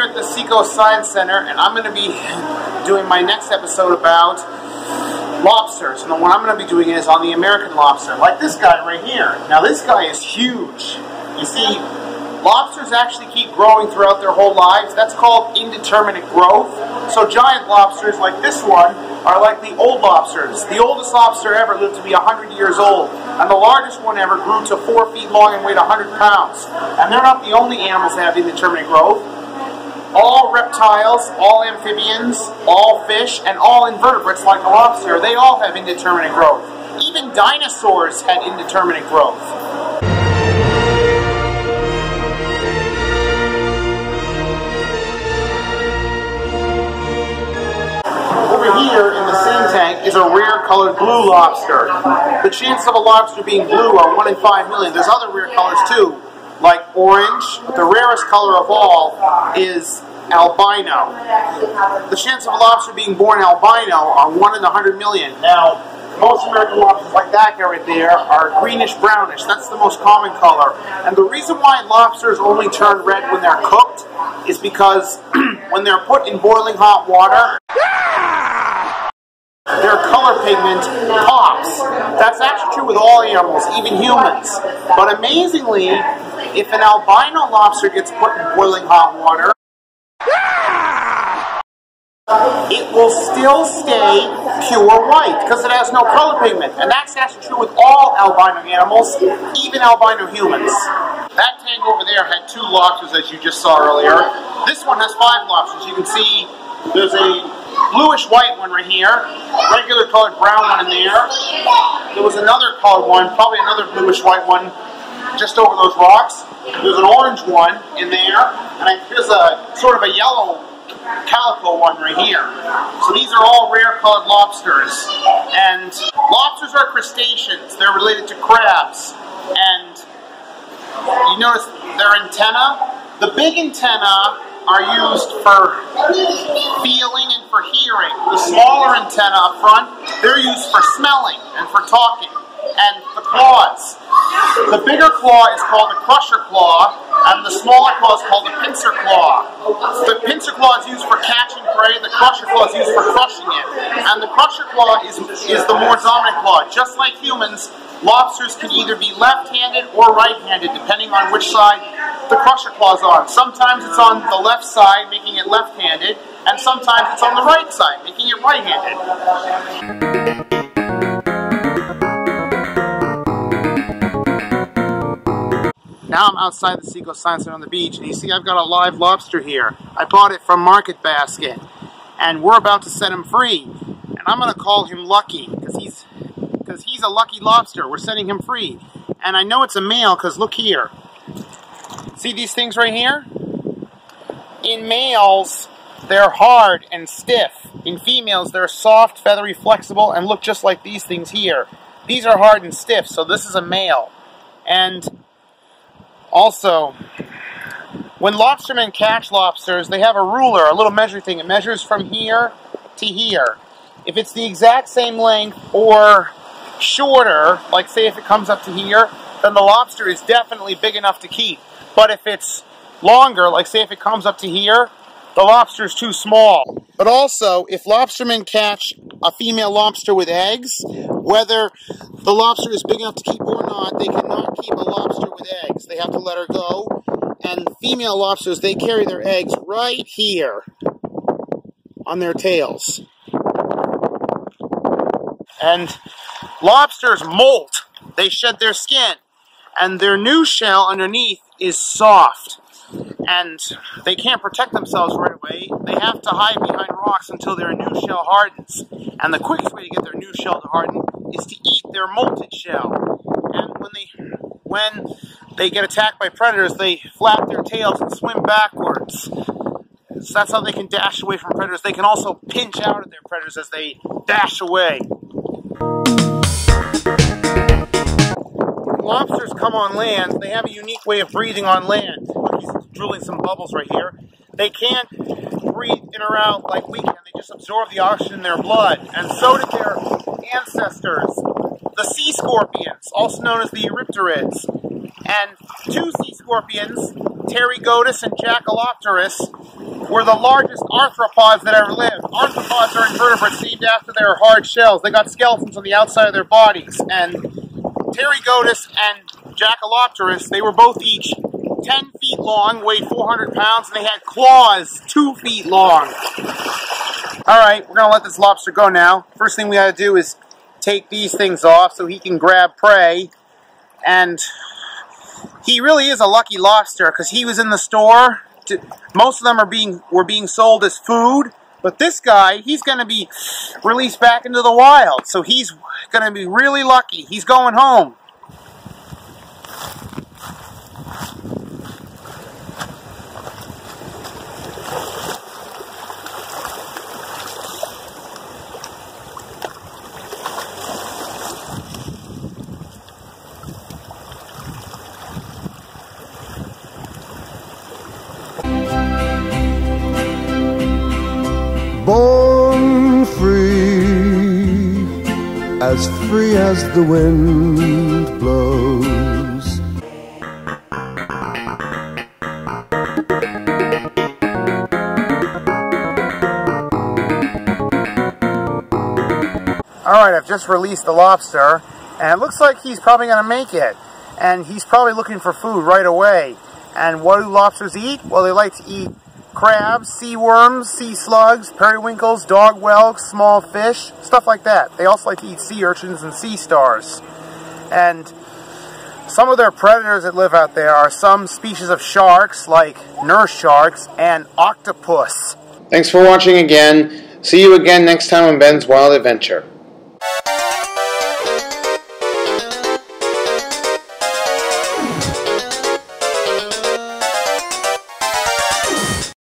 at the Seacoast Science Center, and I'm going to be doing my next episode about lobsters. And the one I'm going to be doing is on the American lobster, like this guy right here. Now this guy is huge. You see, lobsters actually keep growing throughout their whole lives. That's called indeterminate growth. So giant lobsters like this one are like the old lobsters. The oldest lobster ever lived to be 100 years old, and the largest one ever grew to 4 feet long and weighed 100 pounds. And they're not the only animals that have indeterminate growth. All reptiles, all amphibians, all fish, and all invertebrates like the lobster, they all have indeterminate growth. Even dinosaurs had indeterminate growth. Over here in the same tank is a rare colored blue lobster. The chances of a lobster being blue are 1 in 5 million. There's other rare colors too, like orange. The rarest color of all is albino. The chance of a lobster being born albino are 1 in 100 million. Now, most American lobsters like that guy right there are greenish-brownish. That's the most common color. And the reason why lobsters only turn red when they're cooked is because when they're put in boiling hot water, their color pigment pops. That's actually true with all animals, even humans. But amazingly, if an albino lobster gets put in boiling hot water, it will still stay pure white because it has no color pigment. And that's actually true with all albino animals, even albino humans. That tank over there had 2 lobsters, as you just saw earlier. This one has 5 lobsters. You can see there's a bluish-white one right here, regular colored brown one in there. There was another colored one, probably another bluish-white one, just over those rocks. There's an orange one in there, and there's a sort of a yellow calico one right here. So these are all rare colored lobsters. And lobsters are crustaceans. They're related to crabs. And you notice their antennae? The big antennae are used for feeling and for hearing. The smaller antennae up front, they're used for smelling and for talking. And the claws. The bigger claw is called the crusher claw, and the smaller claw is called the pincer claw. The pincer claw is used for catching prey, the crusher claw is used for crushing it. And the crusher claw is the more dominant claw. Just like humans, lobsters can either be left-handed or right-handed, depending on which side the crusher claw is on. Sometimes it's on the left side, making it left-handed, and sometimes it's on the right side, making it right-handed. Now I'm outside the Seacoast Science Center on the beach, and you see I've got a live lobster here. I bought it from Market Basket, and we're about to set him free. And I'm going to call him Lucky, because he's a lucky lobster. We're setting him free. And I know it's a male, because look here. See these things right here? In males, they're hard and stiff. In females, they're soft, feathery, flexible, and look just like these things here. These are hard and stiff, so this is a male. And also, when lobstermen catch lobsters, they have a ruler, a little measuring thing. It measures from here to here. If it's the exact same length or shorter, like say if it comes up to here, then the lobster is definitely big enough to keep. But if it's longer, like say if it comes up to here, the lobster is too small. But also, if lobstermen catch a female lobster with eggs, whether the lobster is big enough to keep or not, they cannot keep a lobster with eggs. They have to let her go. And female lobsters, they carry their eggs right here on their tails. And lobsters molt. They shed their skin. And their new shell underneath is soft. And they can't protect themselves right away. They have to hide behind rocks until their new shell hardens. And the quickest way to get their new shell to harden is to eat their molted shell. And when they get attacked by predators, they flap their tails and swim backwards. So that's how they can dash away from predators. They can also pinch out at their predators as they dash away. When lobsters come on land, they have a unique way of breathing on land. He's drilling some bubbles right here. They can't breathe in or out like we can. They just absorb the oxygen in their blood. And so did their ancestors, the sea scorpions, also known as the eurypterids. And two sea scorpions, Pterygotus and Jackalopterus, were the largest arthropods that ever lived. Arthropods are invertebrates named after their hard shells. They got skeletons on the outside of their bodies. And Pterygotus and Jackalopterus, they were both each 10 feet long, weighed 400 pounds, and they had claws 2 feet long. Alright, we're going to let this lobster go now. First thing we got to do is take these things off so he can grab prey. And he really is a lucky lobster because he was in the store. Most of them were being sold as food. But this guy, he's going to be released back into the wild. So he's going to be really lucky. He's going home. Born free as the wind blows. Alright, I've just released the lobster, and it looks like he's probably going to make it. And he's probably looking for food right away. And what do lobsters eat? Well, they like to eat crabs, sea worms, sea slugs, periwinkles, dog whelks, small fish, stuff like that. They also like to eat sea urchins and sea stars. And some of their predators that live out there are some species of sharks, like nurse sharks, and octopus. Thanks for watching again. See you again next time on Ben's Wild Adventure.